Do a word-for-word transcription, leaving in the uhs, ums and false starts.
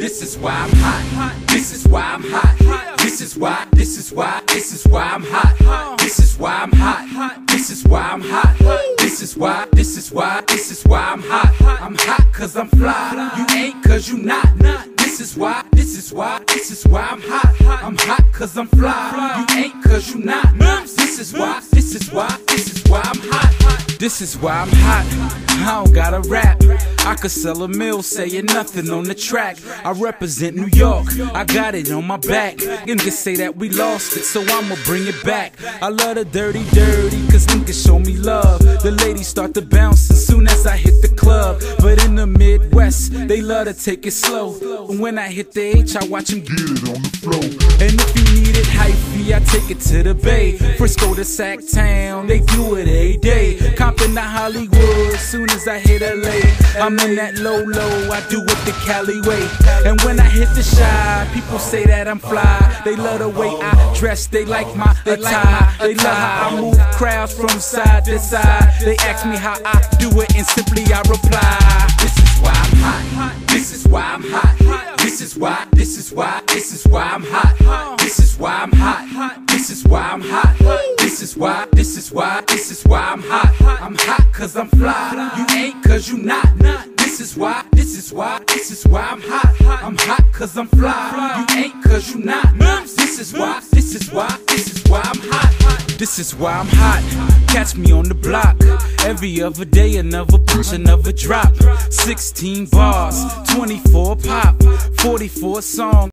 This is why I'm hot. This is why I'm hot. This is why, this is why, this is why I'm hot. This is why I'm hot. This is why I'm hot. This is why, this is why, this is why I'm hot. I'm hot cause I'm fly. You ain't cause you not. This is why, this is why, this is why I'm hot. I'm hot cause I'm fly. You ain't cause you not. This is why, this is why, this is why I'm hot. This is why I'm hot. I don't gotta rap. I could sell a mill saying nothing on the track. I represent New York, I got it on my back. And they say that we lost it, so I'ma bring it back. I love the dirty, dirty, cause niggas show me love. The ladies start to bounce as soon as I hit the club. But in the Midwest, they love to take it slow. When I hit the H, I watch them get it on the floor. And if you need it hyphy, I take it to the Bay. Frisco to Sac Town, they do it every day. Compton to Hollywood, soon as I hit L A. I'm in that low low, I do it the Cali way. And when I hit the Chi, people say that I'm fly. They love the way I dress, they like my attire. They love how I move crowds from side to side. They ask me how I do it and simply I reply. This is why I'm hot. This is why I'm hot. This is why, this is why, this is why I'm hot. This is why I'm hot. This is why I'm hot. This is why, this is why, this is why I'm hot. I'm hot cause I'm fly. You ain't cause you not. This is why, this is why, this is why I'm hot. I'm hot cause I'm fly. You ain't cause you not. This is why, this is why, this is why I'm hot. This is why I'm hot. Catch me on the block. Every other day another punch, another drop. Sixteen bars, twenty-four pop, forty-four songs.